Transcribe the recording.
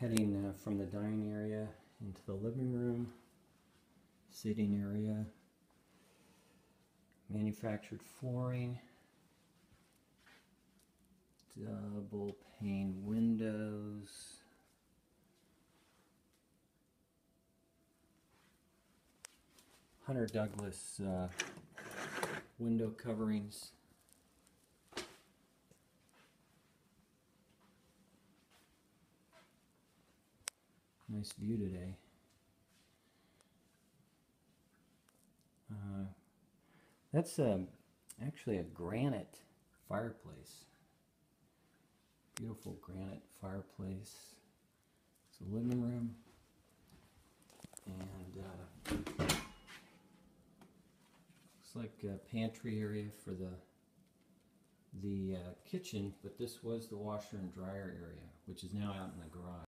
Heading from the dining area into the living room, sitting area, manufactured flooring, double pane windows, Hunter Douglas window coverings. Nice view today. That's actually a granite fireplace. Beautiful granite fireplace. It's a living room. And looks like a pantry area for the kitchen, but this was the washer and dryer area, which is now out in the garage.